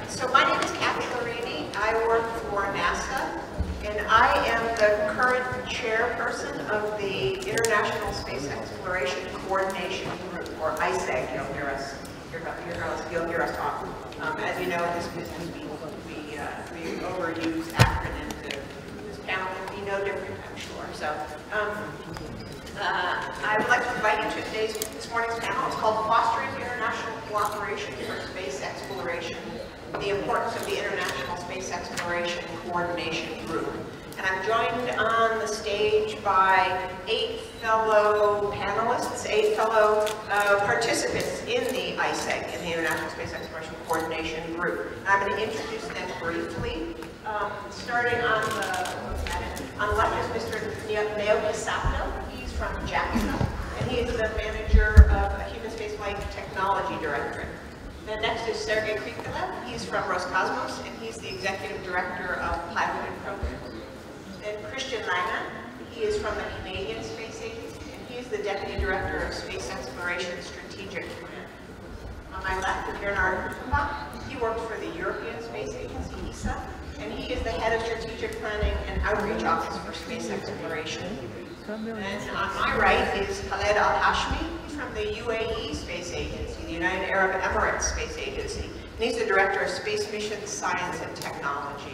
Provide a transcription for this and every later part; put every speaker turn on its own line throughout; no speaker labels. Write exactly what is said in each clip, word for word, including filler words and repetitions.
So my name is Kathy Lorini. I work for NASA, and I am the current chairperson of the International Space Exploration Coordination Group, or I S E G. You'll hear us, you'll hear us, you'll hear us talk. Um, as you know, in this business, we, we, uh, we overuse acronyms. This panel will be no different, I'm sure. So um, uh, I would like to invite you to today's, this morning's panel. It's called Fostering International Cooperation for Space Exploration, the Importance of the International Space Exploration Coordination Group. And I'm joined on the stage by eight fellow panelists, eight fellow uh, participants in the I S E G, in the International Space Exploration Coordination Group. And I'm going to introduce them briefly, um, starting on the, on the left is Mister Naoki Sato. He's from JAXA, and he is the manager of a Human Spaceflight Technology Directorate. Then next is Sergei Krikalev. He's from Roscosmos, and he's the executive director of Piloted Programs. Then Christian Lange, he is from the Canadian Space Agency, and he is the deputy director of Space Exploration Strategic Command. On my left is Bernard Kuffenbach. He works for the European Space Agency, E S A, and he is the head of strategic planning and outreach office for space exploration. And on my right is Khaled Al-Hashmi. He's from the U A E Space Agency, the United Arab Emirates Space Agency, and he's the director of Space Missions, Science and Technology.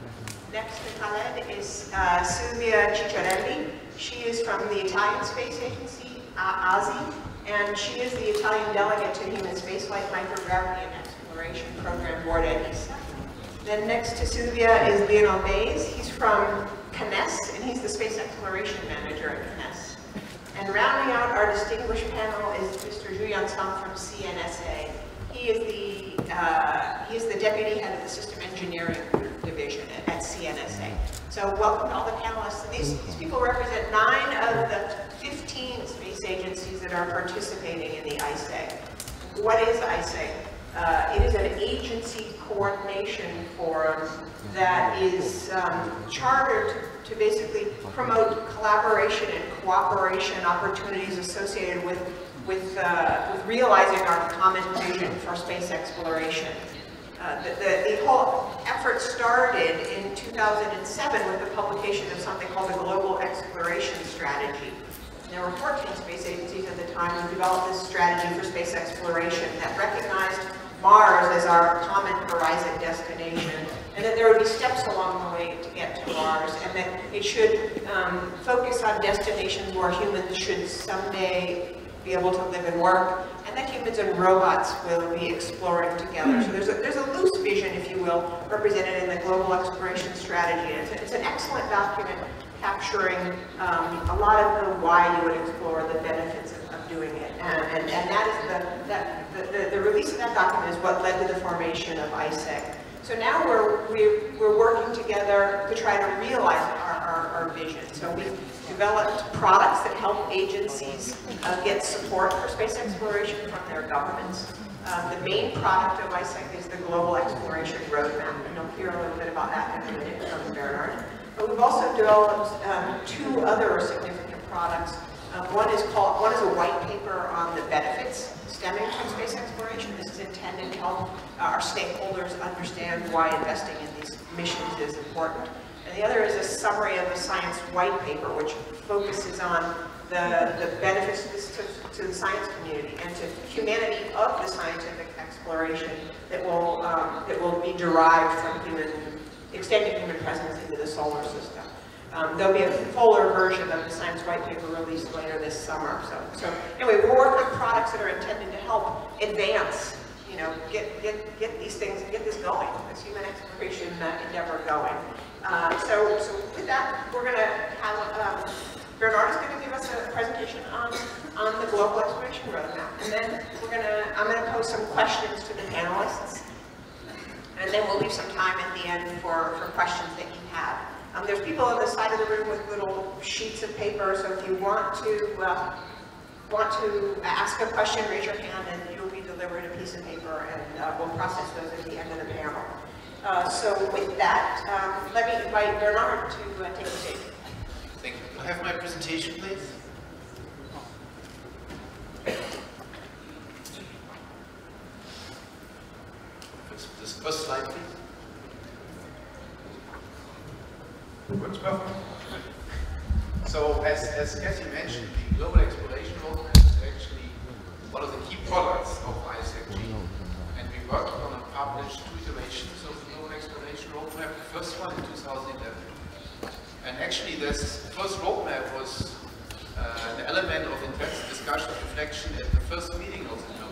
Next to Khaled is uh, Silvia Cicciarelli. She is from the Italian Space Agency, uh, A S I, and she is the Italian delegate to Human Spaceflight Microgravity and Exploration Program Board at E S A. Then next to Silvia is Lionel Mays. He's from CNES, and he's the Space Exploration Manager at CNES. And rounding out our distinguished panel is Mister Julian Sang from C N S A. He is the uh, he is the deputy head of the System Engineering Division at, at C N S A. So welcome to all the panelists. And these, these people represent nine of the fifteen space agencies that are participating in the I S E G. What is I S E G? Uh, it is an agency coordination forum that is um, chartered to basically promote collaboration and cooperation opportunities associated with with, uh, with realizing our common vision for space exploration. Uh, the, the, the whole effort started in two thousand seven with the publication of something called the Global Exploration Strategy. There were fourteen space agencies at the time who developed this strategy for space exploration that recognized Mars as our common horizon destination, and that there would be steps along the way to get to Mars, and that it should um, focus on destinations where humans should someday be able to live and work, and that humans and robots will be exploring together. So there's a, there's a loose vision, if you will, represented in the Global Exploration Strategy. And it's, a, it's an excellent document capturing um, a lot of the why you would explore, the benefits of, of doing it. And, and, and that is the, that, the, the, the release of that document is what led to the formation of I S E G. So now we're, we're, we're working together to try to realize our, our, our vision. So we've developed products that help agencies uh, get support for space exploration from their governments. Um, the main product of I S E G is the Global Exploration Roadmap, and you'll hear a little bit about that in a minute from Bernard. But we've also developed um, two other significant products. Uh, one is called, one is a white paper on the benefits stemming from space exploration. This is intended to help uh, our stakeholders understand why investing in these missions is important. And the other is a summary of the science white paper, which focuses on the, the benefits to, to the science community and to humanity of the scientific exploration that will, um, that will be derived from human, extending human presence into the solar system. Um, there'll be a fuller version of the science white paper released later this summer. So, so anyway, we're working on products that are intended to help advance, you know, get get get these things, get this going, this human exploration uh, endeavor going. Uh, so, so with that, we're going to have um, Bernard is going to give us a presentation on on the Global Exploration Roadmap, and then we're going to I'm going to pose some questions to the panelists, and then we'll leave some time at the end for for questions that you have. Um, there's people on the side of the room with little sheets of paper, so if you want to uh, want to ask a question, raise your hand, and you'll be delivered a piece of paper, and uh, we'll process those at the end of the panel. Uh, so with that, um, let me invite Bernard to uh, take the stage.
Thank you. Can I have my presentation, please? This, this first slide, please. Works perfect. So, as, as Cassie mentioned, the Global Exploration Roadmap is actually one of the key products of I S A C G. And we worked on and published two iterations of the Global Exploration Roadmap, the first one in two thousand eleven. And actually, this first roadmap was uh, an element of intense discussion and reflection at the first meeting of the,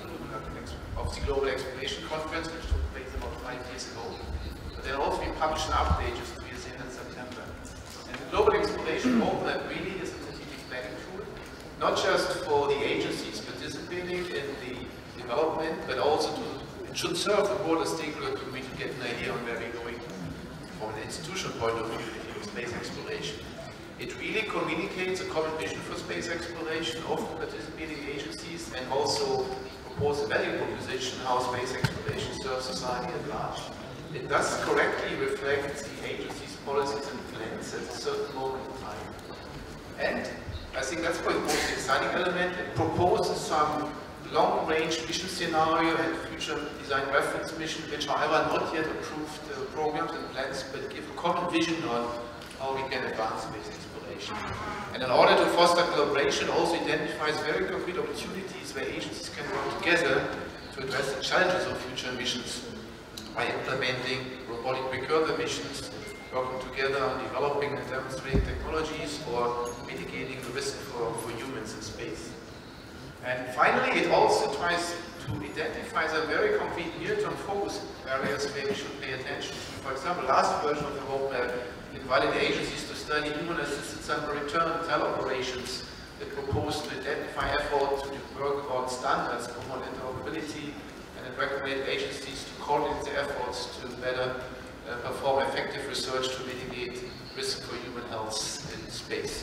of the Global Exploration Conference, which took place about five years ago. But then also we published an update just two years in in September. And the Global Exploration Roadmap really is a strategic planning tool, not just for the agencies participating in the development, but also to, it should serve the broader stakeholder community to get an idea on where we're going from an institutional point of view in space exploration. It really communicates a common vision for space exploration of the participating agencies and also proposes a value proposition how space exploration serves society at large. It does correctly reflect the agency's policies and plans at a certain moment in time. And I think that's probably the most exciting element. It proposes some long-range mission scenario and future design reference mission, which however not yet approved uh, programs and plans, but give a common vision on how we can advance space exploration. And in order to foster collaboration, also identifies very concrete opportunities where agencies can work together to address the challenges of future missions by implementing robotic precursor missions, working together on developing and demonstrating technologies or mitigating the risk for, for humans in space. And finally, it also tries to identify some very concrete near-term focus areas where we should pay attention to. For example, last version of the roadmap invited the agencies to study human-assisted sample return and operations. It proposed to identify efforts to work on standards, promote interoperability, and it recommended agencies to coordinate their efforts to better uh, perform effective research to mitigate risk for human health in space.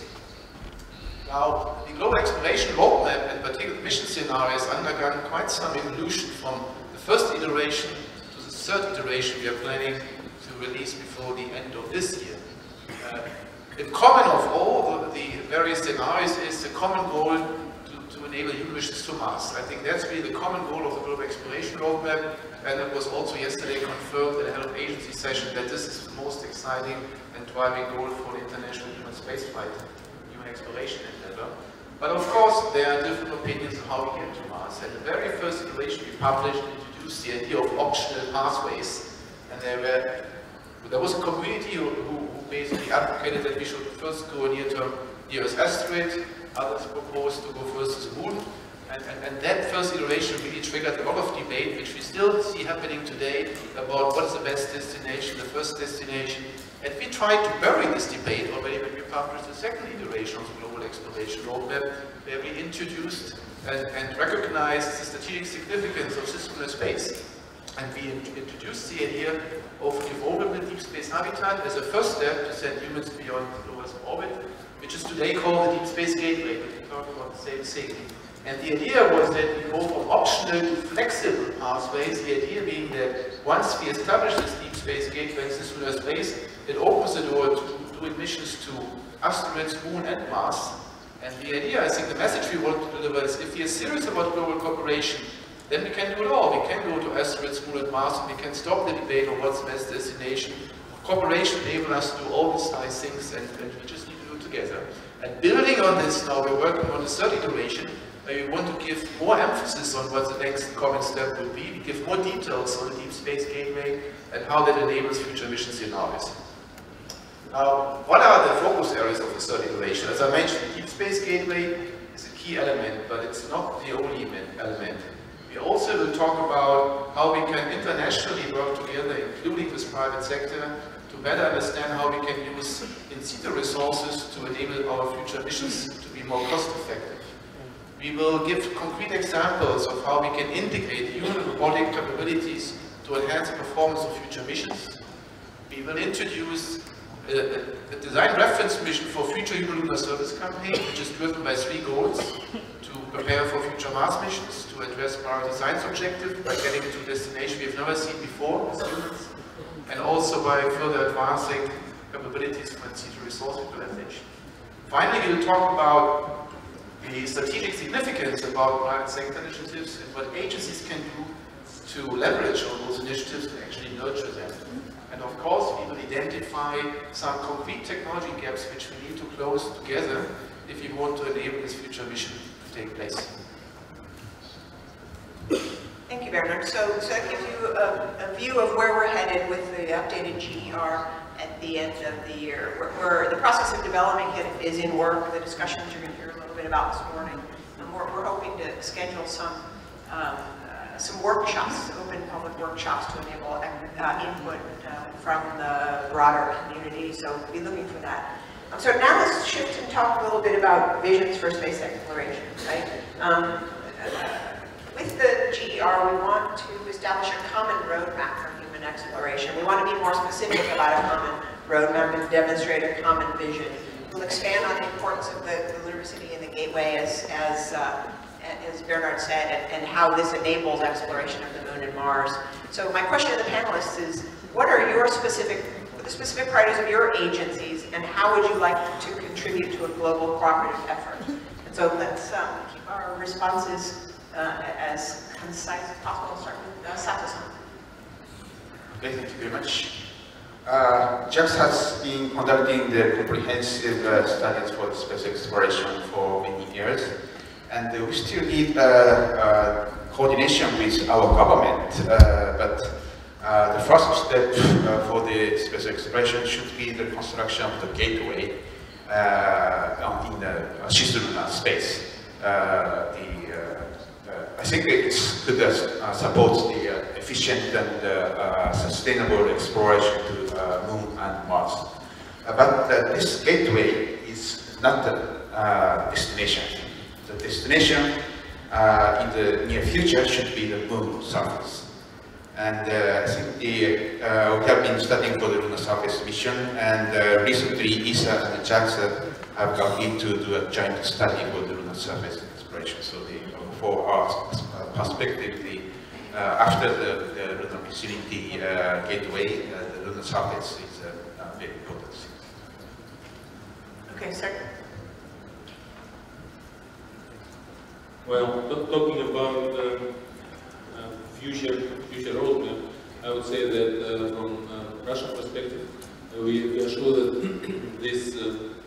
Now, the Global Exploration Roadmap, in particular mission scenarios, undergone quite some evolution from the first iteration to the third iteration we are planning to release before the end of this year. Uh, in common of all the, the various scenarios is the common goal to, to enable human missions to Mars. I think that's really the common goal of the Global Exploration Roadmap, and it was also yesterday confirmed at the head of agency session that this is the most exciting and driving goal for the international human spaceflight exploration endeavor. But of course, there are different opinions on how we get to Mars. And the very first iteration we published introduced the idea of optional pathways. And there were, there was a community who, who basically advocated that we should first go near-term nearest asteroid. Others proposed to go first to the moon. And, and, and that first iteration really triggered a lot of debate, which we still see happening today, about what is the best destination, the first destination. And we tried to bury this debate already when we published the second iteration of the Global Exploration Roadmap, where we introduced and, and recognized the strategic significance of cislunar space. And we in introduced the idea of evolvable deep space habitat as a first step to send humans beyond low Earth orbit, which is today called the Deep Space Gateway, but we talk about the same thing. And the idea was that we go from optional to flexible pathways, the idea being that once we establish this deep space gateway in cislunar space, it opens the door to doing missions to asteroids, Moon and Mars. And the idea, I think the message we want to deliver is if we are serious about global cooperation, then we can do it all. We can go to asteroids, Moon and Mars, and we can stop the debate on what's the best destination. Cooperation enables us to do all these nice things, and, and we just need to do it together. And building on this now, we're working on the third iteration, where we want to give more emphasis on what the next common step will be. We give more details on the Deep Space Gateway and how that enables future mission scenarios. Now, what are the focus areas of the third iteration? As I mentioned, the Deep Space Gateway is a key element, but it's not the only element. We also will talk about how we can internationally work together, including this private sector, to better understand how we can use in situ resources to enable our future missions to be more cost-effective. We will give concrete examples of how we can integrate human robotic capabilities to enhance the performance of future missions. We will introduce a, a design reference mission for future human lunar service campaign, which is driven by three goals: to prepare for future Mars missions, to address priority science objectives by getting to a destination we've never seen before as humans, and also by further advancing capabilities for in situ resource utilization. Finally, we will talk about the strategic significance about private sector initiatives and what agencies can do to leverage on those initiatives and actually nurture them. And of course, we will identify some concrete technology gaps which we need to close together if we want to enable this future mission to take place.
Thank you, Bernard. So, so that gives you a, a view of where we're headed with the updated G E R at the end of the year. We're, we're, the process of developing it is in work. The discussions you're going to hear a little bit about this morning. And we're, we're hoping to schedule some um, uh, some workshops, open public workshops to enable uh, input uh, from the broader community. So be looking for that. Um, so now let's shift and talk a little bit about visions for space exploration. Right? Um, uh, With the G E R, we want to establish a common roadmap for human exploration. We want to be more specific about a common roadmap and demonstrate a common vision. We'll expand on the importance of the, the lunar city and the gateway, as, as, uh, as Bernard said, and, and how this enables exploration of the moon and Mars. So my question to the panelists is, what are your specific, the specific priorities of your agencies, and how would you like to contribute to a global cooperative effort? And so let's um, keep our responses Uh, as concise as possible. I'll start with uh, Sato-san.
Okay, thank you very much. Uh, JAXA has been conducting the comprehensive uh, studies for the space exploration for many years, and uh, we still need uh, uh, coordination with our government, uh, but uh, the first step uh, for the space exploration should be the construction of the gateway uh, in the cislunar space. Uh, the I think it's could uh, support the uh, efficient and uh, uh, sustainable exploration to uh, Moon and Mars. Uh, but uh, this gateway is not the uh, destination. The destination uh, in the near future should be the Moon surface. And uh, I think the, uh, we have been studying for the lunar surface mission, and uh, recently E S A and JAXA have agreed to do a joint study for the lunar surface exploration. So the for our uh, perspective, the, uh, after the, the lunar vicinity uh, gateway, uh, the lunar surface is a uh, uh, very important thing.
Okay, sir.
Well, talking about uh, uh, future future roadmap, I would say that uh, from uh, Russian perspective, uh, we, we are sure that this uh,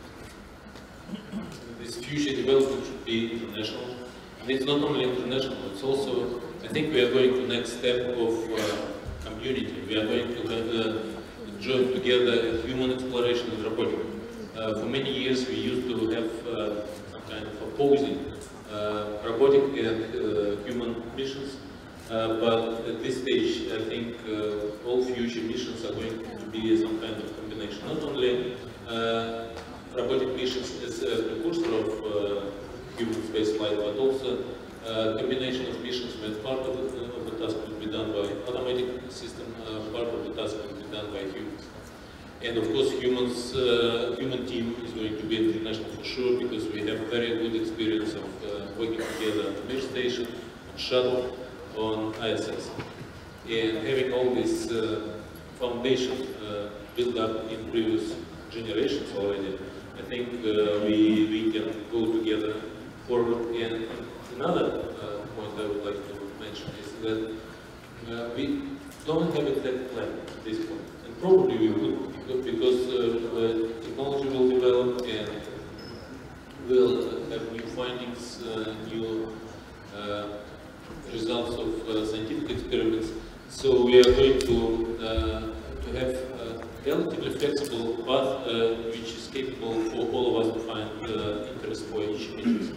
this future development should be international. And it's not only international, it's also, I think we are going to the next step of uh, community. We are going to have, uh, join together human exploration and robotics. Uh, for many years we used to have uh, some kind of opposing uh, robotic and uh, human missions, uh, but at this stage I think uh, all future missions are going to be some kind of combination. Not only uh, robotic missions as a precursor of uh, human spaceflight, but also uh, combination of missions where part of the, of the task will be done by automatic system, uh, part of the task will be done by humans. And of course, humans, uh, human team is going to be international for sure, because we have very good experience of uh, working together on the Mir station, on shuttle, on I S S. And having all this uh, foundation uh, built up in previous generations already, I think uh, we, we can go together forward. And another uh, point I would like to mention is that uh, we don't have a exact plan at this point. And probably we will, because uh, uh, technology will develop and we'll have new findings, uh, new uh, results of uh, scientific experiments. So we are going to, uh, to have a relatively flexible path uh, which is capable for all of us to find uh, interest for each interest.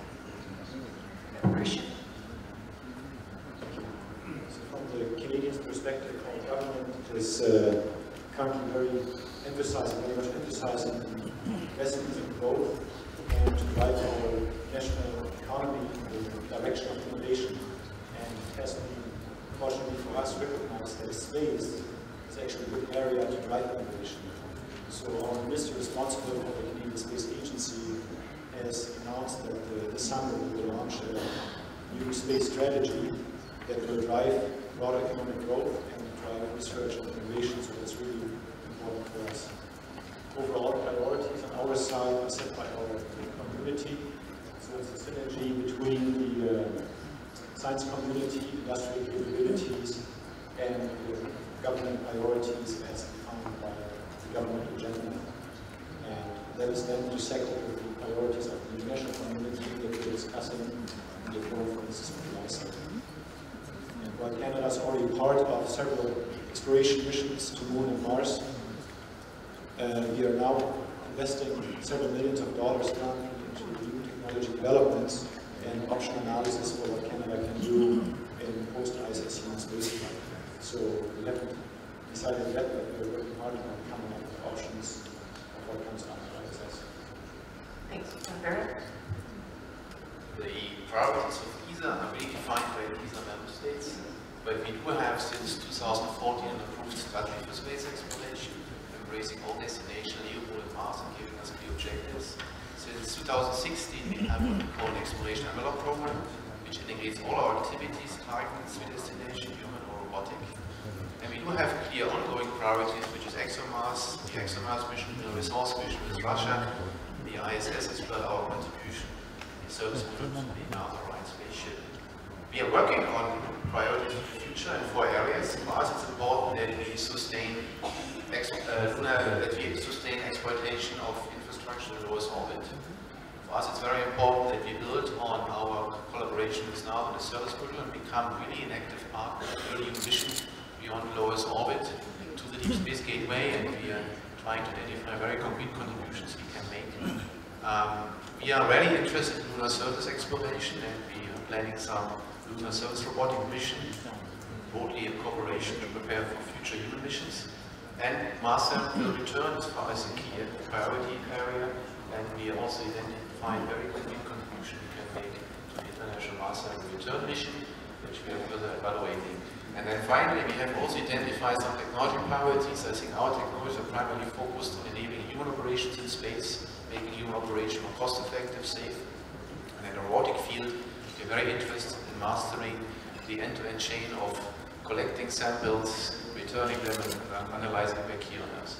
So from the Canadian perspective, our government is uh, currently very emphasizing, very much emphasizing investments in growth and to drive our national economy in the direction of innovation. And it has been, fortunately for us, recognized that space is actually a good area to drive innovation. So our minister responsible for the Canadian Space Agency has announced that uh, this summer we will launch a new space strategy that will drive broader economic growth and drive research and innovation, so that's really important for us. Overall priorities on our side are set by our community, so it's a synergy between the uh, science community, industrial capabilities, government priorities as defined by the government agenda. And that is then intersected with the priorities of the international community that we're discussing in the forum, for instance, of the ISAC. And while Canada is already part of several exploration missions to Moon and Mars, uh, we are now investing several millions of dollars currently into new technology developments and option analysis for what Canada can do in post-I S S human spaceflight. So we haven't decided yet, but we're working hard on coming up with options of what comes after I S S.
Thanks. Barrett?
The priorities of E S A are really defined by the E S A member states, but we do have since two thousand fourteen an approved strategy for space exploration, embracing all destinations, Leo, Moon, and Mars, and giving us clear objectives. Since two thousand sixteen, we have what we call an exploration envelope program, which integrates all our activities, targets, destination, human or robotic. And we do have clear ongoing priorities, which is ExoMars, the ExoMars mission, the resource mission with Russia, the I S S as well, our contribution in service to the NASA Orion spaceship. We are working on priorities for the future in four areas. For us, it's important that we sustain ex uh, lunar, that we sustain exploitation of infrastructure in low Earth orbit. For us, it's very important that we build on our collaboration with NASA on the service module and become really an active partner in early mission beyond low Earth orbit to the Deep Space Gateway, and we are trying to identify very concrete contributions we can make. Um, we are very interested in lunar surface exploration, and we are planning some lunar surface robotic mission, broadly in cooperation to prepare for future human missions. And Mars will return as far as a key priority area, and we are also identifying very concrete contribution we can make to the International Mars Return mission, which we are further evaluating. And then finally, we have also identified some technology priorities. I think our technologies are primarily focused on enabling human operations in space, making human operation more cost-effective, safe. And in the robotic field, we're very interested in mastering the end-to-end chain of collecting samples, returning them, and uh, analyzing back here on Earth.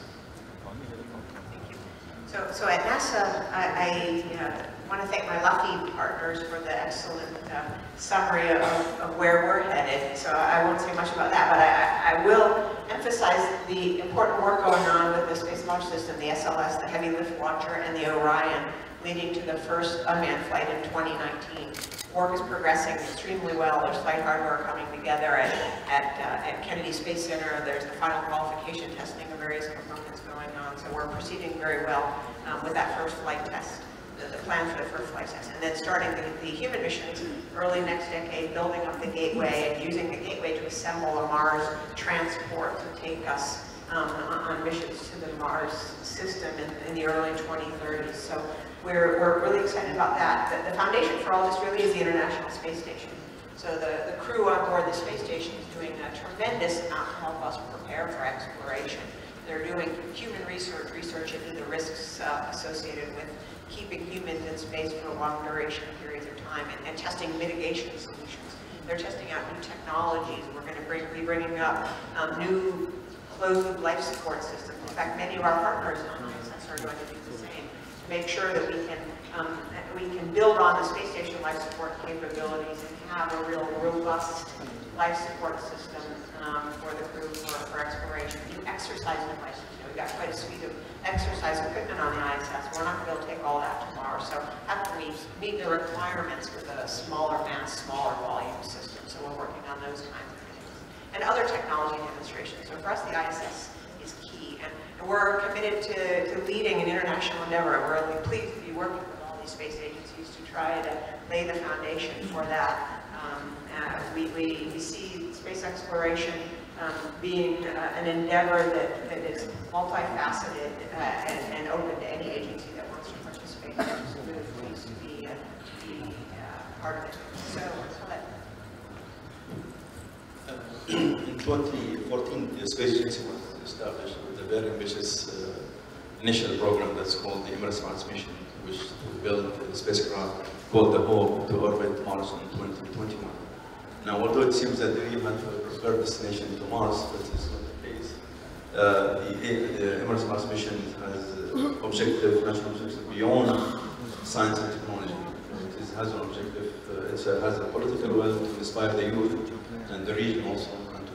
So, so at NASA, I, I uh, want to thank my lucky partners for the excellent uh, summary of, of where we're headed. So I won't say much about that, but I, I will emphasize the important work going on with the Space Launch System, the S L S, the Heavy Lift Launcher, and the Orion, leading to the first unmanned flight in twenty nineteen. Work is progressing extremely well. There's flight hardware coming together at, at, uh, at Kennedy Space Center. There's the final qualification testing of various components going on. So we're proceeding very well um, with that first flight test, the, the plan for the first flight test. And then starting the, the human missions early next decade, building up the gateway and using the gateway to assemble a Mars transport to take us um, on, on missions to the Mars system in, in the early twenty thirties. So We're, we're really excited about that. The, the foundation for all this really is the International Space Station. So the, the crew on board the space station is doing a tremendous amount to help us prepare for exploration. They're doing human research, research into the risks uh, associated with keeping humans in space for long duration periods of time, and, and testing mitigation solutions. They're testing out new technologies. We're going to bring, be bringing up um, new closed-loop life support systems. In fact, many of our partners on I S S are going to do the same. Make sure that we can um, we can build on the space station life support capabilities and have a real robust life support system um, for the crew for, for exploration. New exercise devices. You know, we've got quite a suite of exercise equipment on the I S S. We're not going to be able to take all that tomorrow. So how can we meet the requirements with a smaller mass, smaller volume system? So we're working on those kinds of things. And other technology demonstrations. So for us, the I S S is key. And we're committed to, to leading an international endeavor. We're really pleased to be working with all these space agencies to try to lay the foundation for that. Um, uh, we, we, we see space exploration um, being uh, an endeavor that, that is multifaceted uh, and, and open to any agency that wants to participate. So we're really pleased to be, uh, to be uh, part of it. So, so that,
in twenty fourteen, the space agency was established with a very ambitious uh, initial program that's called the EMERSMARS mission, which will build a spacecraft called the Hope to orbit Mars in twenty twenty-one. Now, although it seems that we have a preferred destination to Mars, that is not the case. Uh, the, the EMERSMARS mission has uh, objective, national objective beyond science and technology. It is, has an objective, uh, it has a political will to inspire the youth and the region also, and to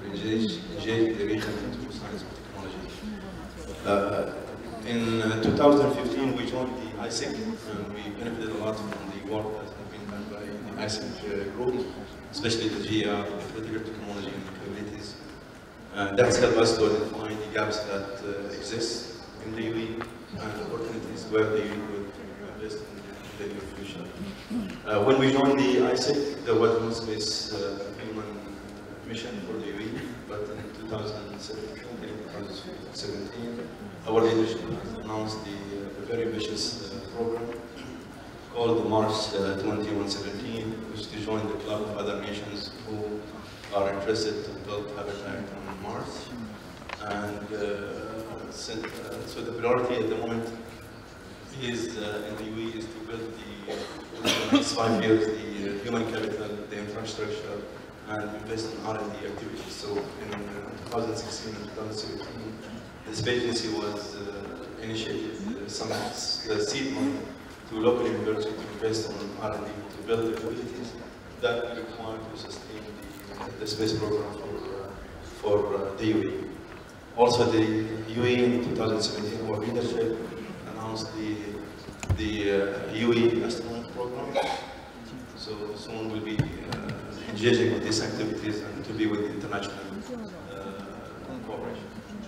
engage, engage the region into science and technology. Uh, in uh, two thousand fifteen, we joined the I S E C, and we benefited a lot from the work that has been done by the I S E C uh, group, especially the G R, the political technology and capabilities. Uh, that has helped us to identify the gaps that uh, exist in the U A E and opportunities where the U A E would invest in the near future. Uh, when we joined the I S E C, there was no space uh, human mission for the U A E, but in two thousand seventeen, our leadership has announced the uh, very ambitious uh, program called the Mars uh, twenty-one seventeen, which to join the club of other nations who are interested to build habitat on Mars. And uh, so, uh, so the priority at the moment is uh, in the U A E is to build the, in the next five years, the uh, human capital, the infrastructure, and invest in R and D activities. So in uh, twenty sixteen and twenty seventeen, the Space Agency was uh, initiated uh, some uh, seed money to local universities to invest on R and D to build the capabilities that are required to sustain the, the space program for, uh, for uh, the U A E. Also, the U A E in two thousand seventeen, our leadership announced the, the uh, U A E astronaut program. So soon we'll be uh, engaging with these activities and to be with international uh, cooperation.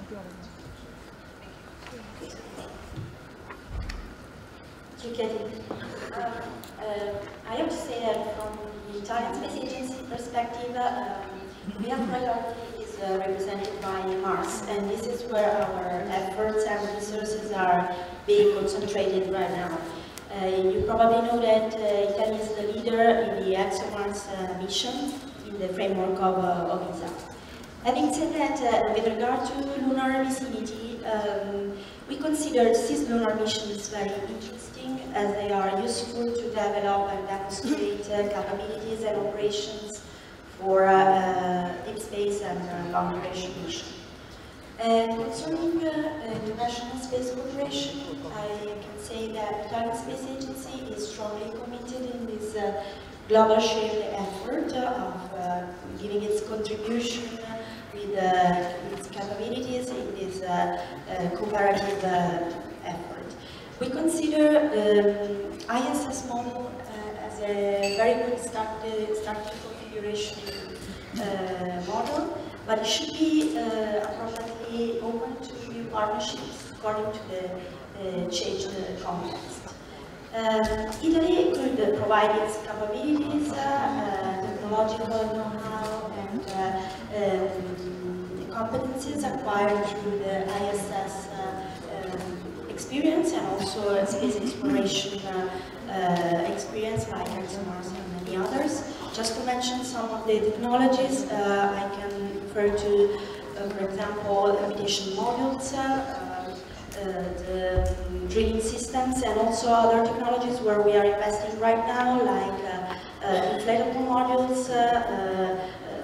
Uh, uh, I have to say that from the Italian Space Agency perspective, uh, real priority is uh, represented by Mars, and this is where our efforts and resources are being concentrated right now. Uh, you probably know that uh, Italy is the leader in the ExoMars uh, mission in the framework of, uh, of ESA. Having said that, uh, with regard to lunar vicinity, um, we consider cislunar missions very interesting as they are useful to develop and demonstrate uh, capabilities and operations for uh, deep space and uh, long duration mission. And concerning uh, International Space Cooperation, I can say that Italian Space Agency is strongly committed in this uh, global shared effort of uh, giving its contribution with uh, its capabilities in this uh, uh, cooperative uh, effort. We consider um, I S S model uh, as a very good start, uh, starting configuration uh, model, but it should be uh, appropriately open to new partnerships according to the uh, changed uh, context. Um, Italy could provide its capabilities, uh, uh, technological know-how, and uh, um, competencies acquired through the I S S uh, um, experience and also space exploration uh, uh, experience like ExoMars and many others. Just to mention some of the technologies, uh, I can refer to, uh, for example, habitation modules, uh, Uh, the um, drilling systems, and also other technologies where we are investing right now, like uh, uh, inflatable modules, uh, uh,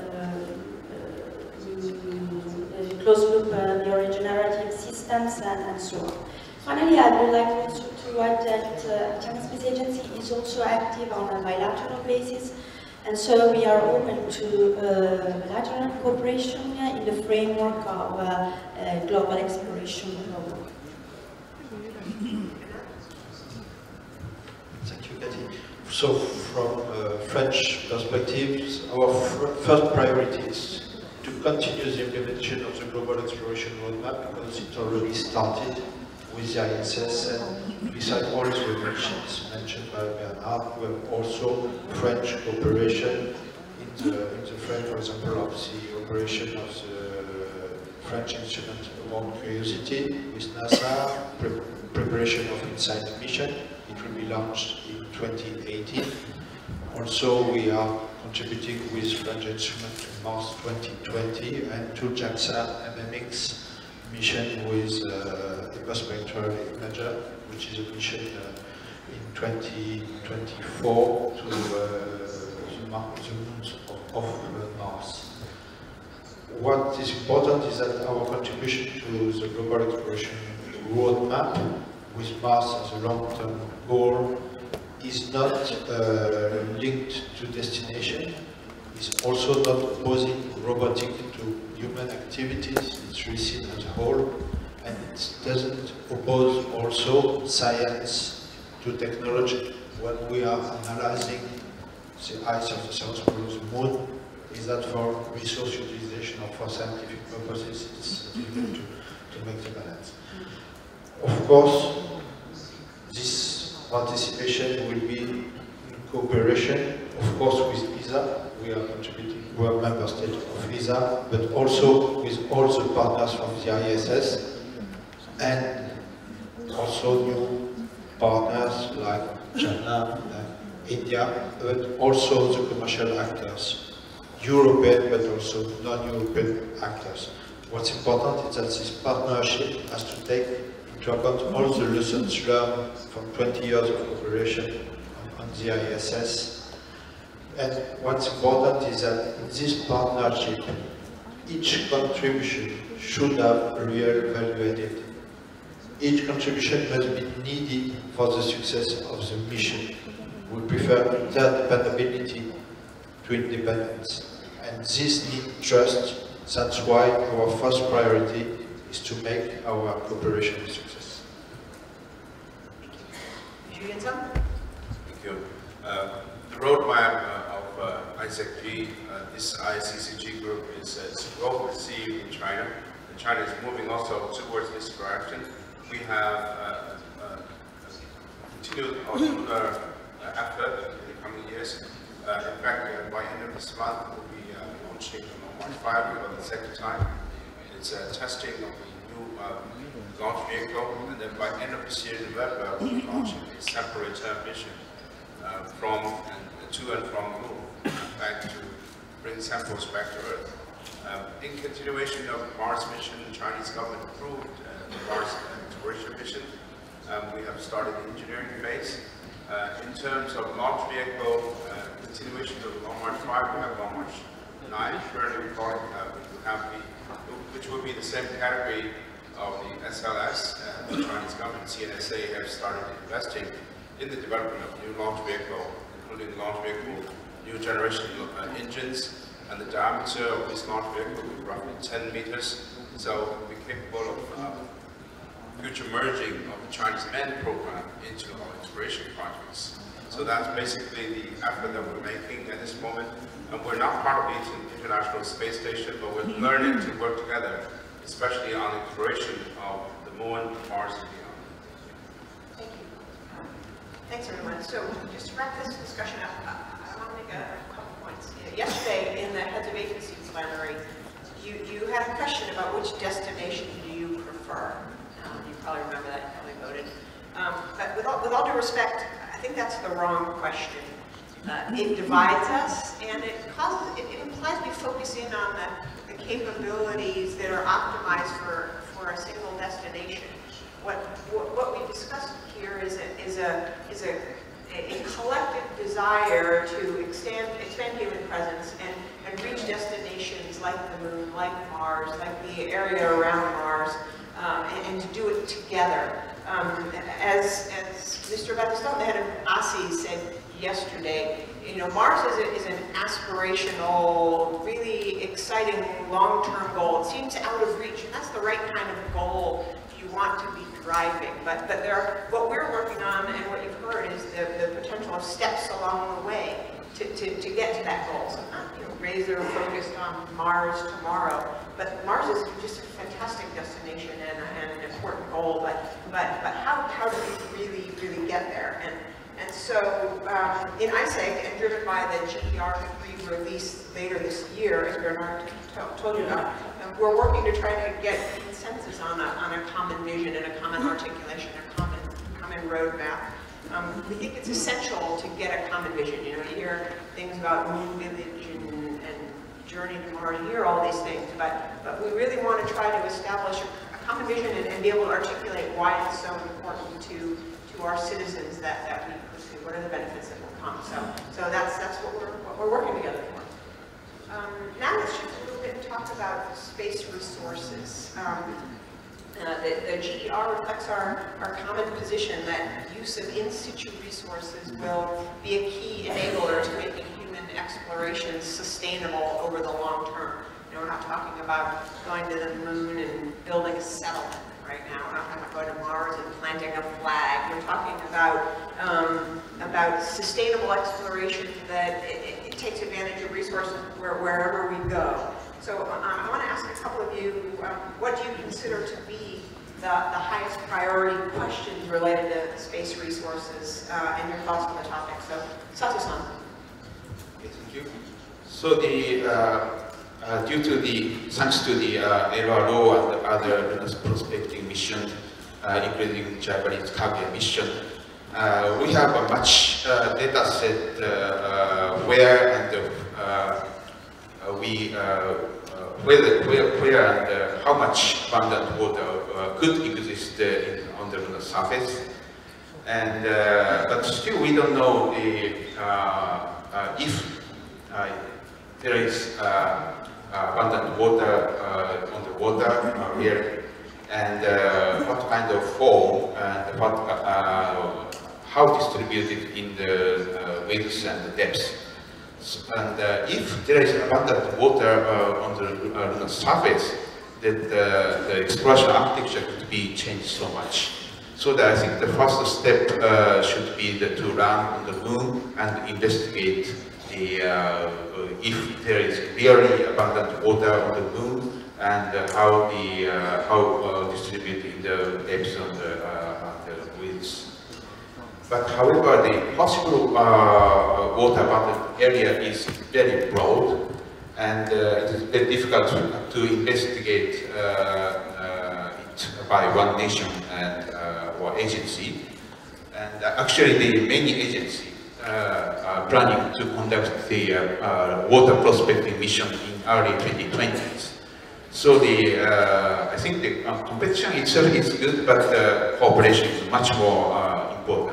uh, closed-loop uh, neuroregenerative systems, and, and so on. Finally, I would like also to add that uh, Italian Space Agency is also active on a bilateral basis, and so we are open to uh, bilateral cooperation in the framework of uh, uh, global exploration program.
Thank you, Cathy. So, from uh, French perspectives, our first priority is to continue the implementation of the Global Exploration Roadmap, because it already started with the I S S, and beside all the mentions mentioned by Bernard, we have also French cooperation in the, in the frame, for example, of the operation of the French instrument World Curiosity with NASA, pre preparation of InSight mission. It will be launched in twenty eighteen. Also, we are contributing with French instrument to Mars twenty twenty and to JAXA M M X mission with uh, Ecospectral Imager, which is a mission uh, in twenty twenty-four to uh, the, Mar the moons of, of uh, Mars. What is important is that our contribution to the Global Exploration Roadmap with Mars as a long-term goal is not uh, linked to destination, is also not opposing robotic to human activities, it's really seen as a whole, and it doesn't oppose also science to technology. When we are analyzing the ice of the South Pole, the moon, is that for resource utilization or for scientific purposes, it's difficult to, to make the balance. Of course, this participation will be in cooperation, of course, with ESA. We are contributing, we are member state of ESA, but also with all the partners from the I S S, and also new partners like China, like India, but also the commercial actors, European but also non-European actors. What's important is that this partnership has to take into account all the lessons learned from twenty years of cooperation on, on the I S S. And what's important is that in this partnership, each contribution should have real value added. Each contribution must be needed for the success of the mission. We prefer interdependability to independence. And this needs trust. That's why our first priority is to make our cooperation a success.
Julien Sung?
Thank you. Uh, the roadmap uh, of uh, I S A C G, uh, this I C C G group is, uh, is well received in China. And China is moving also towards this direction. We have uh, uh, continued our uh, effort in the coming years. Uh, in fact, uh, by end of this month, we'll be uh, launching Long March five for the second time. It's uh, testing of the new uh, launch vehicle, and then by end of this year, November, we'll be launching a separate uh, mission uh, from and to and from the moon, back to bring samples back to Earth. Um, in continuation of Mars mission, the Chinese government approved uh, the Mars exploration mission. Um, we have started the engineering phase. Uh, in terms of launch vehicle, uh, continuation of Long March five, we have Long March nine, currently we call it, uh, we have the, which will be the same category of the S L S. Uh, the Chinese government, C N S A, have started investing in the development of new launch vehicle, including launch vehicle, new generation uh, engines, and the diameter of this launch vehicle will be roughly ten meters, so we'll be capable of uh, future merging of the Chinese manned program into our exploration projects. So that's basically the effort that we're making at this moment. And we're not part of the International Space Station, but we're learning to work together, especially on exploration of the moon, Mars, and beyond.
Thank you. Thanks, everyone. So just to wrap this discussion up, I want to make a couple points. Yesterday, in the Heads of Agency plenary, you, you had a question about which destination do you prefer. Um, you probably remember that, you probably voted. Um, but with all, with all due respect, I think that's the wrong question. Uh, it divides us, and it causes, it, it implies we focus in on the, the capabilities that are optimized for, for a single destination. What, what, what we discussed here is a, is a, is a, a collective desire to extend, expand human presence and, and reach destinations like the moon, like Mars, like the area around Mars, um, and, and to do it together. Um, as, as Mister Battistone, the head of A S I, said yesterday, you know, Mars is, a, is an aspirational, really exciting long-term goal. It seems out of reach, and that's the right kind of goal you want to be driving. But, but there are, what we're working on and what you've heard is the, the potential of steps along the way to, to, to get to that goal. So not, you know, razor focused on Mars tomorrow, but Mars is just a fantastic destination and, and an important goal, but, but, but how, how do we really, really get there? And, and so um, in I S A C, and driven by the G E R three release later this year, as Bernard told you about, um, we're working to try to get consensus on a, on a common vision and a common articulation, a common, common roadmap. Um, we think it's essential to get a common vision. You know, you hear things about Moon Village and, and Journey to Mars, you hear all these things, but, but we really want to try to establish a, a common vision and, and be able to articulate why it's so important to, to our citizens that, that we pursue. What are the benefits that will come? So, so that's, that's what, we're, what we're working together for. Um, now let's shift a little bit and talk about space resources. Um, Uh, the, the G E R reflects our, our common position that use of in-situ resources will be a key enabler to making human exploration sustainable over the long term. You know, we're not talking about going to the moon and building a settlement right now. We're not talking about going to Mars and planting a flag. We're talking about um, about sustainable exploration that it, it takes advantage of resources where, wherever we go. So uh, I want to ask a couple of you, um, what do you consider to be the, the highest priority questions related to space resources uh, and your thoughts on the topic? So, Sato-san.
Okay, thank you. So the, uh, uh, due to the, thanks to the uh, L R O and other prospecting missions, uh, including Japanese Kaguya mission, uh, we have a much uh, data set uh, uh, where and uh, uh, we uh, Where, where, where and uh, how much abundant water uh, could exist uh, in, on the lunar surface, and uh, but still we don't know the, uh, uh, if uh, there is uh, abundant water uh, on the water uh, here, and uh, what kind of form and what, uh, how distributed in the uh, width and the depth. And uh, if there is abundant water uh, on the uh, lunar surface, that uh, the exploration architecture could be changed so much. So that I think the first step uh, should be the, to land on the moon and investigate the, uh, if there is really abundant water on the moon and uh, how the uh, how uh, distributed in the depths on the, uh, on the width. But however, the possible uh, water abundant area is very broad, and uh, it is very difficult to, to investigate uh, uh, it by one nation and uh, or agency. And uh, actually, the many agencies uh, are planning to conduct the uh, uh, water prospecting mission in early twenty twenties. So the uh, I think the uh, competition itself is good, but uh, cooperation is much more uh, important.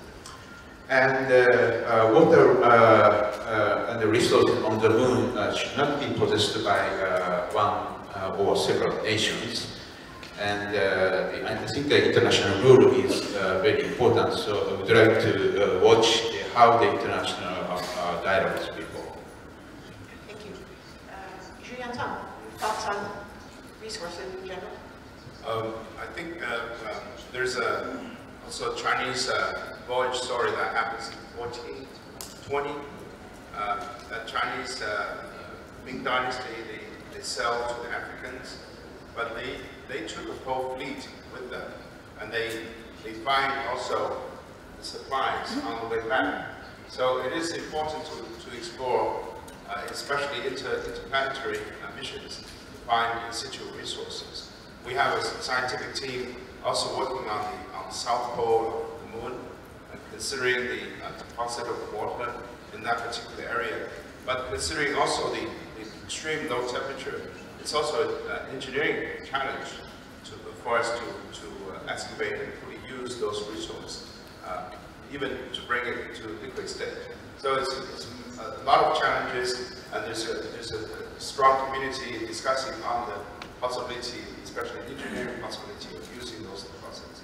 And uh, uh, water uh, uh, and the resources on the moon uh, should not be possessed by uh, one uh, or several nations. And, uh, the, and I think the international rule is uh, very important. So I would like to uh, watch how the international uh, dialogues will go.
Thank you. Uh, Zhu Yan-Tang, thoughts on resources in general?
Um, I think uh, um, there's a, also a Chinese uh, voyage story that happens in fourteen twenty. Uh, that Chinese uh, Ming Dynasty, they, they sell to the Africans, but they, they took a whole fleet with them, and they, they find also the supplies on the way back. So it is important to, to explore, uh, especially inter, interplanetary uh, missions, to find in situ resources. We have a scientific team also working on the, on the south pole of the moon, and considering the uh, deposit of water in that particular area, but considering also the, the extreme low temperature, it's also an engineering challenge to, for us to, to uh, excavate and fully use those resources, uh, even to bring it to liquid state. So it's, it's a lot of challenges, and there's a, there's a strong community discussing on the possibility, especially engineering possibility of using those deposits.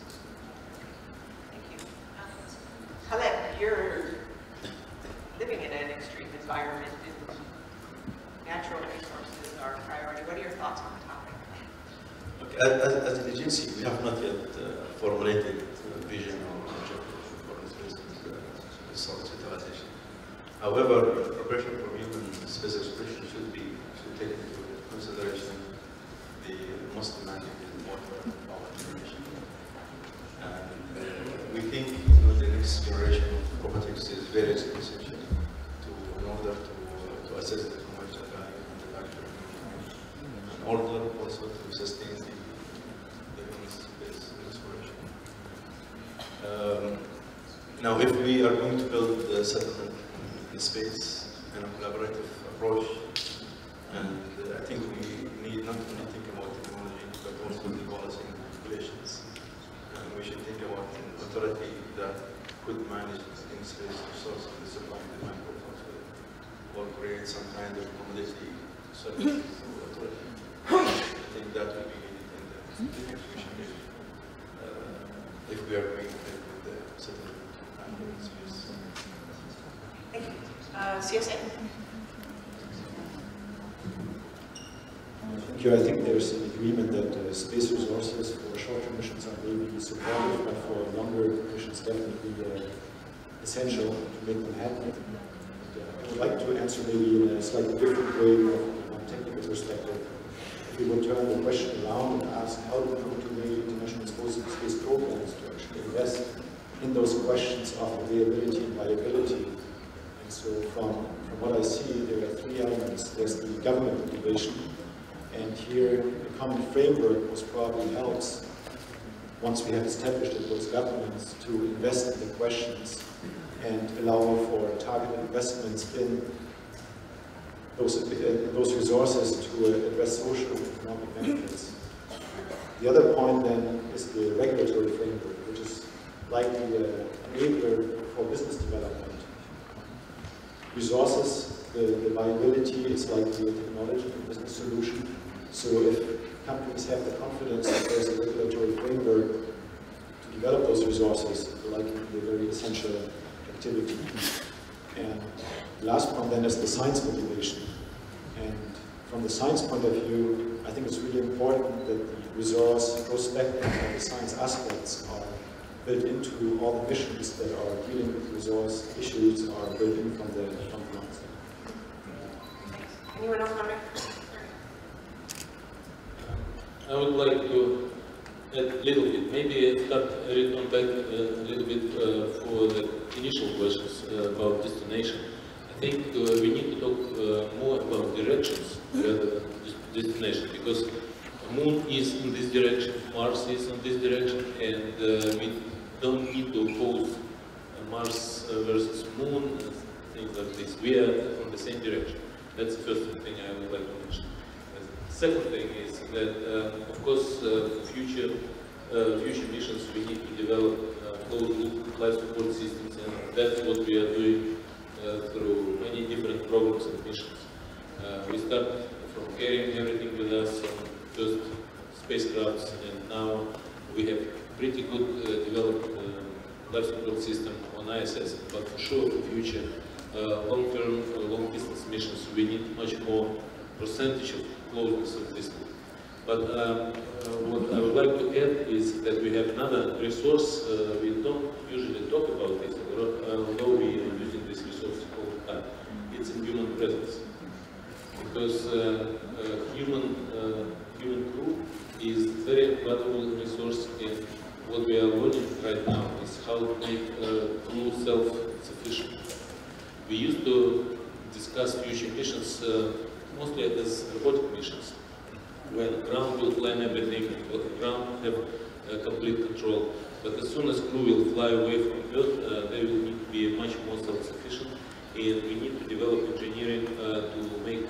Thank you. Khaled, you're living in an extreme environment, and natural resources are a priority. What are your thoughts on the topic?
Okay. As, as an agency, we have not yet uh, formulated a vision or objective for this uh, resource utilization. However, preparation for human space exploration should be should take into consideration the most demanding water and power generation. And uh, we think you know, the next generation of robotics is very essential to in order to, uh, to assess the commercial value and the factor in order also to sustain the, the human space exploration. Um, now, if we are going to build a settlement in space and a collaborative approach, and uh, I think we need not only think about technology, but also the policy and regulations. And we should think about an authority that could manage in space resources, the supply and demand proposal, or create some kind of commodity service authority. I think that will be needed in the near future uh, if we are going ahead with the settlement in space.
Thank you. Uh, C S A?
here I think there's an agreement that uh, space resources for short-term missions are maybe supportive, but for longer missions definitely uh, essential to make them happen. And, uh, I would like to answer maybe in a slightly different way from a technical perspective. If we would turn the question around and ask how do we motivate international space programs to actually invest in those questions of availability and viability. And so from, from what I see, there are three elements. There's the government motivation, and here a common framework most probably helps once we have established it, those governments to invest in the questions and allow for targeted investments in those, uh, those resources to uh, address social and economic benefits. The other point then is the regulatory framework, which is like the uh, enabler for business development. Resources, the, the viability is like the technology and business solution. So if companies have the confidence that there's a regulatory framework to develop those resources, it will likely be a very essential activity. And the last point then is the science motivation. And from the science point of view, I think it's really important that the resource prospecting and the science aspects are built into all the missions that are dealing with resource issues are built in from the from the onset.
Anyone else want to?
I would like to add a little bit, maybe start return back a little bit uh, for the initial questions uh, about destination. I think uh, we need to talk uh, more about directions rather than destination, because Moon is in this direction, Mars is in this direction, and uh, we don't need to oppose uh, Mars uh, versus Moon and things like this. We are from the same direction. That's the first thing I would like to mention. The second thing is that, uh, of course, uh, future uh, future missions we need to develop uh, closed-loop life support systems, and that's what we are doing uh, through many different programs and missions. Uh, we start from carrying everything with us on first spacecrafts, and now we have pretty good uh, developed uh, life support system on I S S. But for sure, for future uh, long-term, uh, long-distance missions, we need much more percentage of closeness of this. But um, uh, what I would like to add is that we have another resource. Uh, we don't usually talk about this, although we are using this resource all the time. It's in human presence. Because uh, uh, human, uh, human crew is very valuable resource, and what we are learning right now is how to make uh, crew self-sufficient. We used to discuss future missions uh, mostly as robotic missions, when ground will plan everything, ground have uh, complete control. But as soon as crew will fly away from Earth, uh, they will need to be much more self-sufficient, and we need to develop engineering uh, to make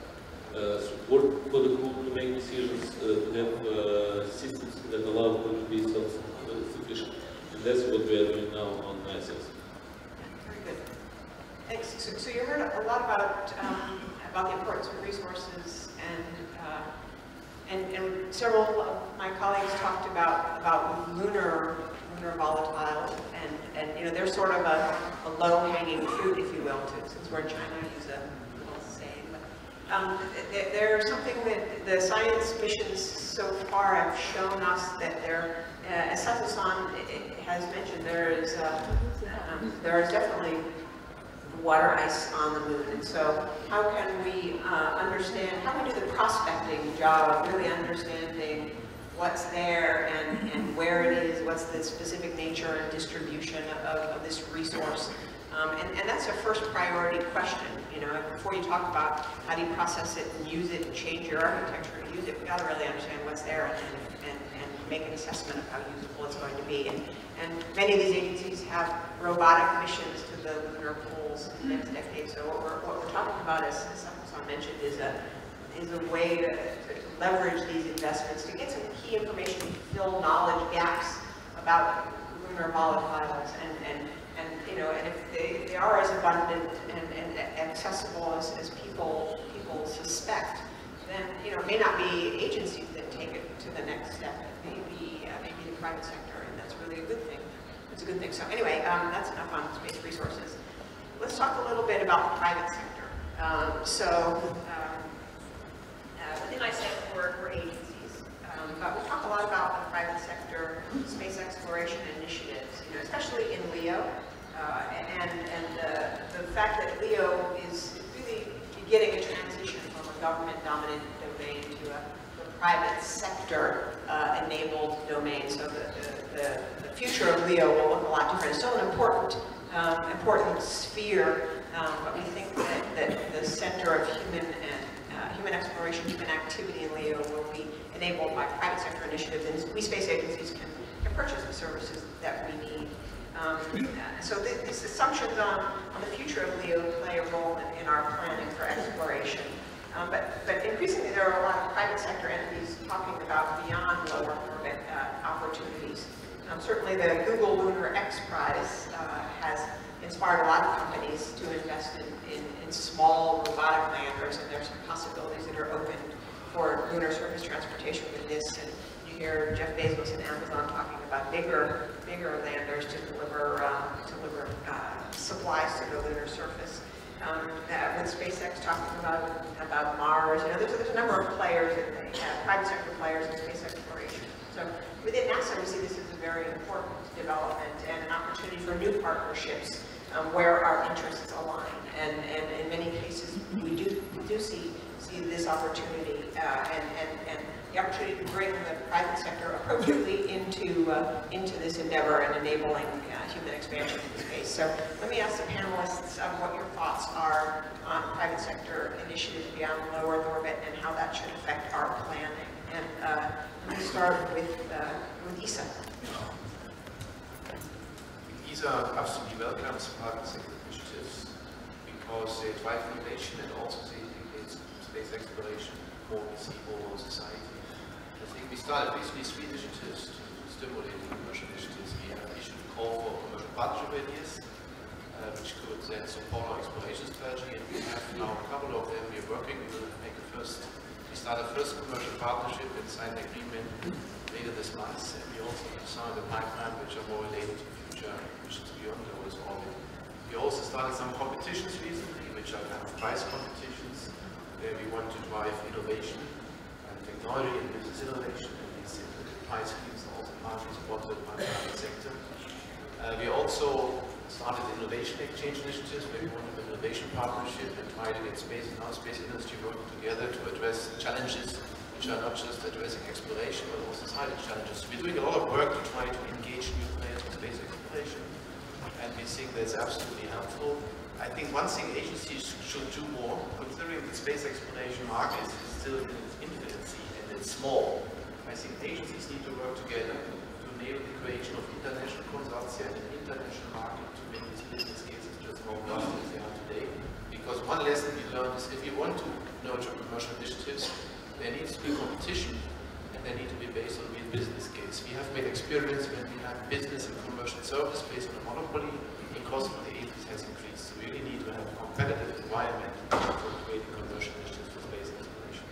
uh, support for the crew to make decisions, uh, to have uh, systems that allow crew to be self-sufficient. And that's what we are doing now on I S S.
Very good. Thanks. So, so you heard a lot about um, about the importance of resources, and, uh, and and several of my colleagues talked about about lunar lunar volatiles, and and you know they're sort of a, a low-hanging fruit, if you will, to, since we're in China, I use a little saying. But um, there's something that the science missions so far have shown us that they're, uh, as Sato-san has mentioned, there is uh, um, there is definitely water ice on the moon, and so how can we uh, understand, how can we do the prospecting job of really understanding what's there and, and where it is, what's the specific nature and distribution of, of this resource. Um, and, and that's a first priority question, you know, before you talk about how do you process it and use it and change your architecture to use it, we've got to really understand what's there and, and, and make an assessment of how usable it's going to be. And, and many of these agencies have robotic missions to the lunar poles in the next decade. So what we're, what we're talking about, as Sato-san mentioned, is a, is a way to, to leverage these investments to get some key information, to fill knowledge gaps about lunar volatiles, and, and, and you know, and if they, they are as abundant and, and accessible as, as people people suspect, then you know, it may not be agencies that take it to the next step. It may be uh, maybe the private sector, and that's really a good thing. It's a good thing. So anyway, um, that's enough on space resources. Let's talk a little bit about the private sector. Um, so um, uh, within I S A C, we're but we talk a lot about the private sector space exploration initiatives, you know, especially in LEO, uh, and, and uh, the fact that LEO is really beginning a transition from a government-dominated domain to a, a private sector-enabled uh, domain. So the, the, the future of LEO will look a lot different. It's still an important, um, important sphere, um, but we think that, that the center of human and uh, human exploration, human activity in LEO will be enabled by private sector initiatives, and we space agencies can, can purchase the services that we need. Um, so th these assumptions on, on the future of LEO play a role in, in our planning for exploration. Um, but, but increasingly there are a lot of private sector entities talking about beyond low Earth orbit uh, opportunities. Um, certainly the Google Lunar X Prize uh, has inspired a lot of companies to invest in, in, in small robotic landers, and there's some possibilities that are open for lunar surface transportation with this. And you hear Jeff Bezos and Amazon talking about bigger, bigger landers to deliver, um, deliver uh, supplies to the lunar surface. Um, uh, with SpaceX talking about about Mars, you know, there's, there's a number of players, in the, uh, private sector players in space exploration. So within NASA, we see this as a very important development and an opportunity for new partnerships um, where our interests align. And, and in many cases, we do we do see see this opportunity uh, and, and and the opportunity to bring the private sector appropriately into uh, into this endeavor and enabling uh, human expansion in space. So let me ask the panelists um, what your thoughts are on private sector initiatives beyond low Earth orbit and how that should affect our planning. And uh, let me start with uh, with Isa.
ESA absolutely welcomes private sector initiatives because they drive innovation and also they make space exploration more visible in society. I think we started with these three initiatives to stimulate commercial initiatives. We have issued a call for commercial partnership ideas, uh, which could then support our exploration strategy, and we have now a couple of them. We are working. We will make a first. We start a first commercial partnership and sign an agreement later this month. And we also have signed a pipeline which are more related to future missions beyond the Earth's orbit. We also started some competitions recently, which are kind of prize competitions, where we want to drive innovation and technology and business innovation, and these prize schemes are also partly supported by the private sector. Uh, we also started innovation exchange initiatives, where we want to build innovation partnership and try to get space and non-space industry working together to address challenges which are not just addressing exploration, but also societal challenges. We're doing a lot of work to try to engage new players in space exploration, and we think that's absolutely helpful. I think one thing agencies should do more, considering the space exploration market is still in its infancy and it's small. I think agencies need to work together to enable the creation of international consortia and an international market to make these business cases just more robust as they are today. Because one lesson we learned is if you want to nurture commercial initiatives, there needs to be competition and they need to be based on real business case. We have made experiments when we have business and commercial service based on a monopoly, the cost of the agencies has increased. So we really need to have a competitive environment for creating commercial initiatives for space exploration.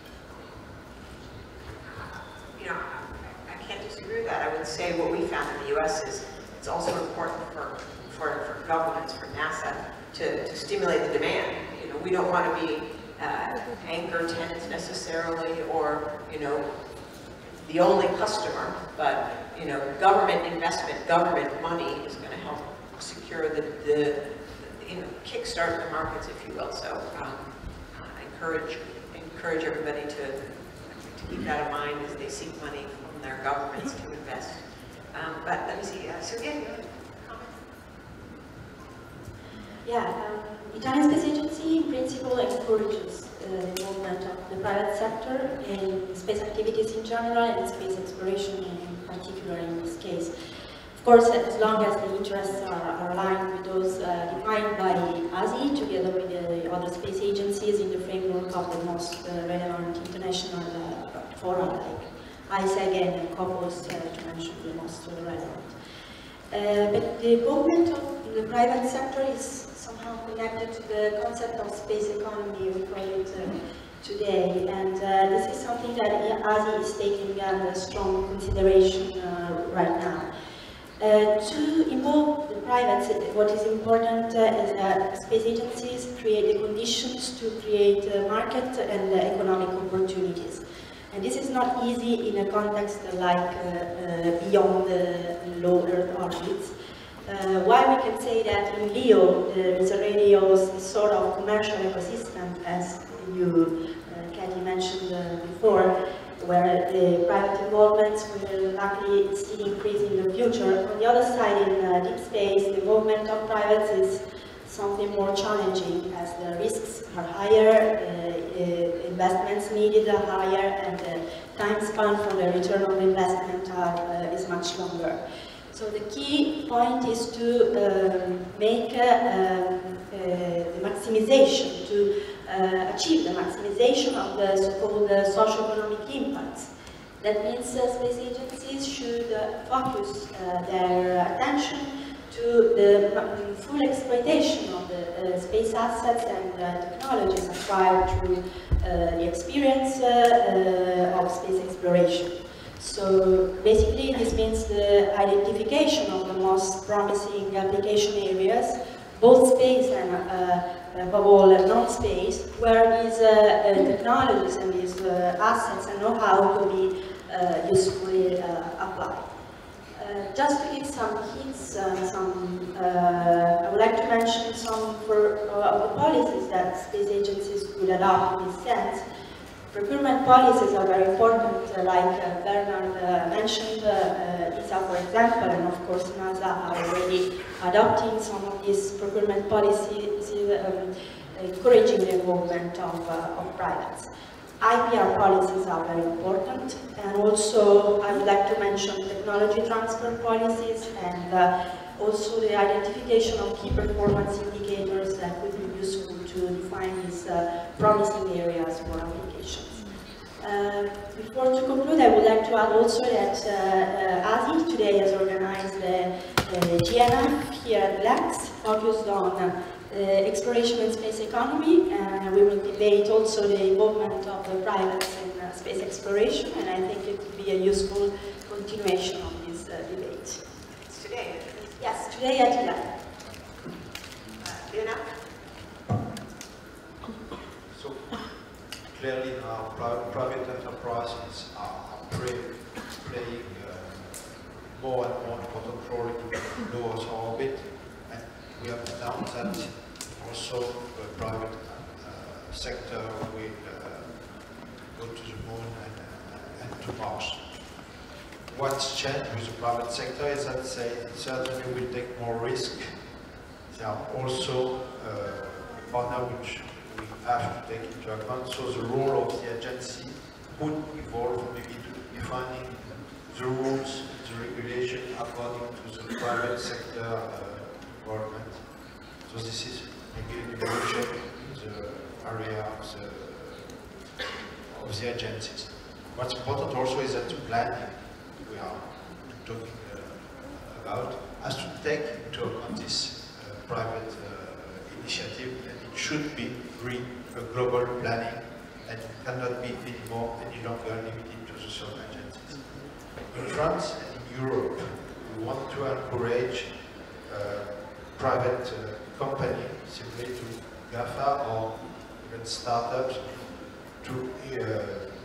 You know, I can't disagree with that. I would say what we found in the U S is it's also important for, for, for governments, for NASA, to, to stimulate the demand. You know, we don't want to be uh, anchor tenants necessarily, or, you know, the only customer, but, you know, government investment, government money is going to help secure the, the, you know, kickstart the markets, if you will. So um, I encourage, encourage everybody to, to keep that in mind as they seek money from their governments to invest. Um, but let me see, uh, Sylvia, you have a comment?
Yeah, um, Italian Space Agency in principle encourages uh, the involvement of the private sector in space activities in general and space exploration in particular in this case. Of course, as long as the interests are, are aligned with those uh, defined by A S I, together with the other space agencies in the framework of the most uh, relevant international uh, fora like ISEG and COPOS, uh, to mention the most uh, relevant. Uh, but the involvement of the private sector is somehow connected to the concept of space economy, we call it uh, today, and uh, this is something that A S I is taking under strong consideration uh, right now. Uh, to involve the private, what is important uh, is that space agencies create the conditions to create uh, market and uh, economic opportunities. And this is not easy in a context like uh, uh, beyond the low Earth orbits. Uh, why we can say that in LEO there is already also a sort of commercial ecosystem, as you, uh, Katie, mentioned uh, before, where the private involvements will likely still increase in the future. On the other side, in uh, deep space, the involvement of privates is something more challenging, as the risks are higher, uh, uh, investments needed are higher, and the time span for the return on investment are, uh, is much longer. So the key point is to um, make uh, um, uh, the maximization, to uh, achieve the maximization of the so-called uh, socio-economic impacts. That means uh, space agencies should uh, focus uh, their attention to the full exploitation of the uh, space assets and uh, technologies acquired through uh, the experience uh, uh, of space exploration. So basically this means the identification of the most promising application areas, both space and uh, above all non-space, where these uh, uh, technologies and these uh, assets and know-how could be uh, usefully uh, applied. Uh, just to give some hints, uh, some, uh, I would like to mention some for, uh, of the policies that space agencies could adopt in this sense. Procurement policies are very important, uh, like uh, Bernard uh, mentioned, uh, uh, E S A, for example, and of course NASA are already adopting some of these procurement policies, um, encouraging the involvement of, uh, of privates. I P R policies are very important, and also I would like to mention technology transfer policies and uh, also the identification of key performance indicators that could be useful to define these uh, promising areas for applications. Uh, before to conclude, I would like to add also that uh, uh, A S I today has organized the uh, G N F here at LAX, focused on uh, uh, exploration and space economy, and we will debate also the involvement of the privates in uh, space exploration, and I think it would be a useful continuation of this uh, debate.
It's today.
Yes, today at eleven.
Uh, Lena?
So clearly now pri private enterprises are play, playing uh, more and more important role in low Earth orbit, and we have announced that also the private uh, sector will uh, go to the moon and, uh, and to Mars. What's changed with the private sector is that they certainly will take more risk. They are also uh, a partner which we have to take into account. So the role of the agency would evolve maybe to defining the rules, the regulation according to the private sector uh, involvement. So this is maybe an evolution in the area of the, of the agencies. What's important also is that the planning we are talking uh, about has to take into account this uh, private uh, initiative, and it should be really a global planning and cannot be anymore any longer limited to the certain agencies. In France and in Europe, we want to encourage uh, private uh, company, simply to GAFA or even startups, to uh,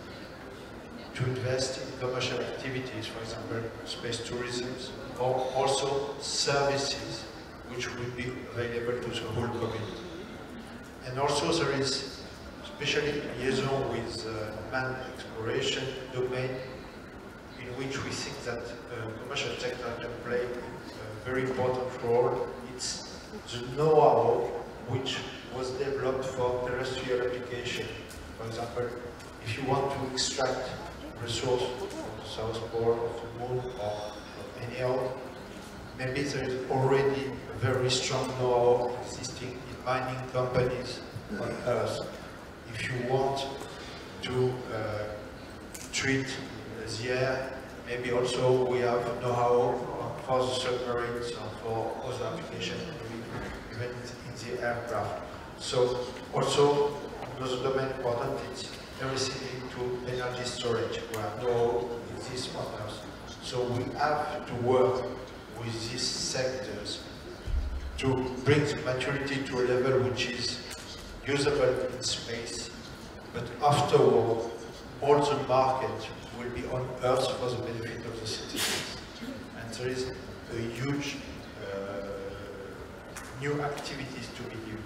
to invest in commercial activities, for example, space tourism, or also services which will be available to the whole community. And also there is, especially liaison with uh, manned exploration domain, in which we think that uh, commercial sector can play a very important role. It's the know-how which was developed for terrestrial application. For example, if you want to extract resource from the South Pole of the Moon or any other, maybe there is already a very strong know-how existing in mining companies on Earth. If you want to uh, treat the air, maybe also we have know-how for the submarines or for other applications, even in the aircraft. So also another domain important is everything into energy storage, where no exists on Earth. So we have to work with these sectors to bring the maturity to a level which is usable in space, but afterward all the market will be on Earth for the benefit of the citizens. And there is a huge uh, new activities to be developed.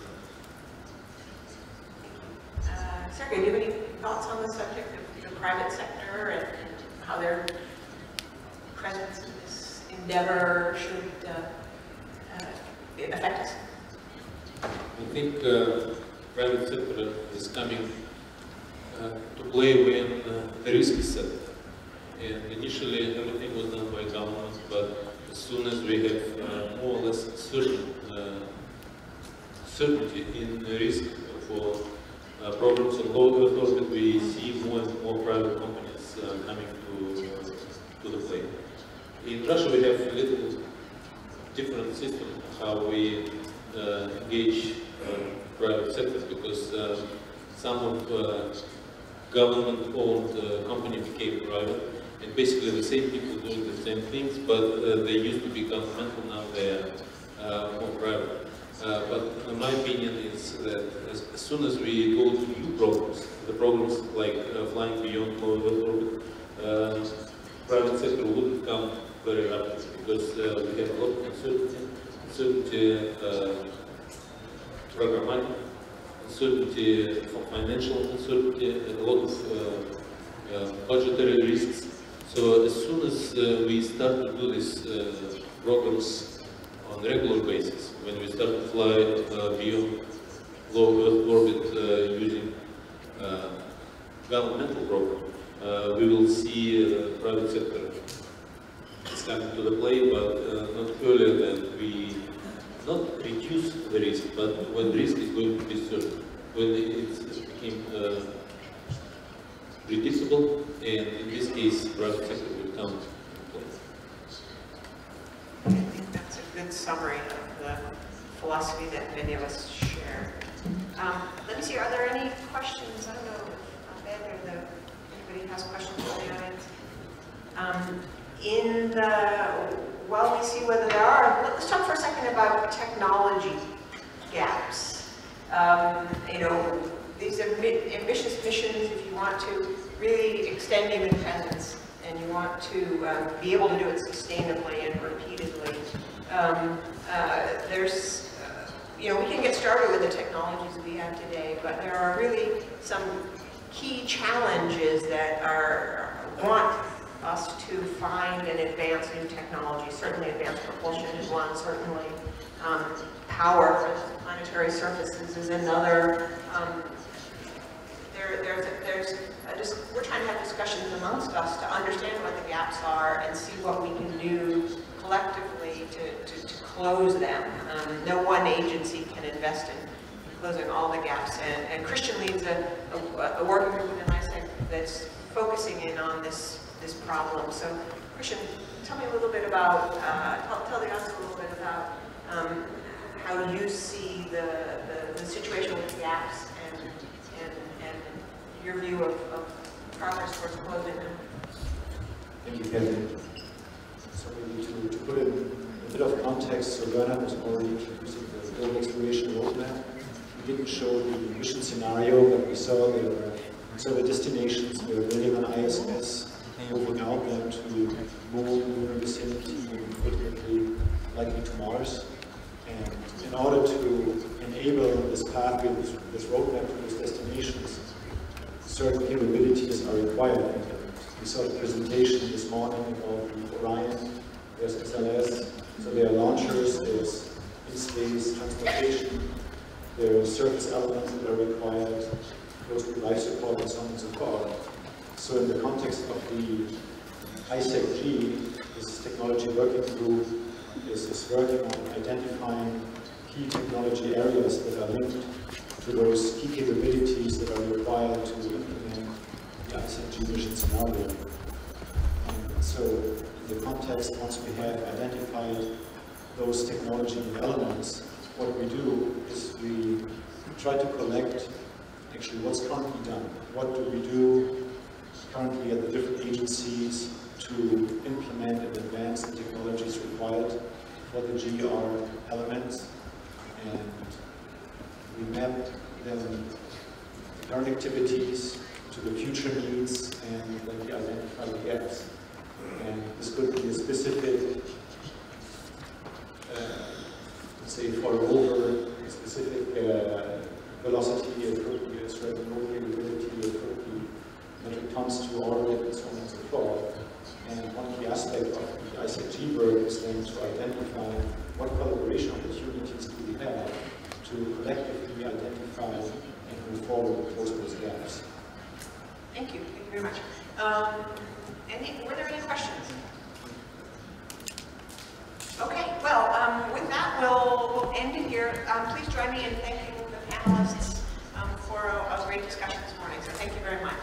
Uh, Sergey, do you have any thoughts on the subject of the private sector and, and how their presence in this endeavor should uh, uh, affect us?
I think uh, private sector is coming uh, to play when uh, the risk is set. And initially everything was done by government, but as soon as we have uh, more or less certain, uh, certainty in the risk for uh, problems on low Earth orbit, we see more and more private companies uh, coming to, uh, to the play. In Russia we have a little different system how we uh, engage uh, private sectors, because uh, some of uh, government-owned uh, company became private, and basically the same people doing the same things, but uh, they used to be governmental, now they are uh, more private. Uh, but in my opinion is that as, as soon as we go to new programs, the programs like uh, flying beyond low Earth orbit, uh, private sector wouldn't come very rapidly, because uh, we have a lot of uncertainty, uncertainty uh, programmatic, uncertainty for financial uncertainty, and a lot of uh, uh, budgetary risks. So as soon as uh, we start to do these uh, programs on a regular basis, when we start to fly uh, beyond low Earth orbit uh, using uh, governmental program, uh, we will see uh, private sector is coming to the play, but uh, not earlier than we not reduce the risk, but when the risk is going to be certain, when it became uh, predictable, and in this case, private sector will come to play.
I think that's a good summary of the philosophy that many of us share. Um, let me see, are there any questions? I don't know if Ben or the, anybody has questions from the audience. Um, in the, while we see whether there are, let's talk for a second about technology gaps. Um, you know, these are ambitious missions if you want to really extend human presence and you want to um, be able to do it sustainably and repeatedly. Um, uh, there's, uh, you know, we can get started with the technologies that we have today, but there are really some key challenges that are, want us to find and advance new technology. Certainly advanced propulsion is one, certainly um, power for planetary surfaces is another. Um, there, there's, a, there's a, just, we're trying to have discussions amongst us to understand what the gaps are and see what we can do collectively to, to, to close them. Um, no one agency can invest in closing all the gaps, and, and Christian leads a, a, a working group within I S E C that's focusing in on this this problem. So, Christian, tell me a little bit about, uh, tell, tell the audience a little bit about um, how you see the, the, the situation with gaps and, and, and your view of, of progress towards closing them.
Thank you, Kevin. So maybe to, to put it in a bit of context, so Bernhard was already introducing the global exploration roadmap. We didn't show the mission scenario, but we saw there were so the destinations we were building on I S S, moving out then to moon, lunar vicinity, and ultimately likely to Mars. And in order to enable this pathway, this, this roadmap to those destinations, certain capabilities are required. And we saw the presentation this morning about the Orion. There's S L S, so there are launchers, there's in-space transportation, there are surface elements that are required, close to life support and so on and so forth. So in the context of the I S E C G, this technology working group is, is working on identifying key technology areas that are linked to those key capabilities that are required to implement the I S E C G mission scenario. And so in the context, once we have identified those technology elements, what we do is we try to collect actually what's currently done. What do we do currently at the different agencies to implement and advance the technologies required for the G R elements, and we map them current activities to the future needs and then we identify the gaps. And this could be a specific, uh, let's say for a rover, a specific uh, velocity, it could be a certain road capability, it could be metric tons to orbit and so on and so forth. And one key aspect of the I S A C work is then to identify what collaboration opportunities do we have to collectively identify and move forward to close those gaps.
Thank you. Thank you very much. Um, any, were there any questions? Okay. Well, um, with that, we'll, we'll end it here. Um, please join me in thanking the panelists um, for a, a great discussion this morning. So thank you very much.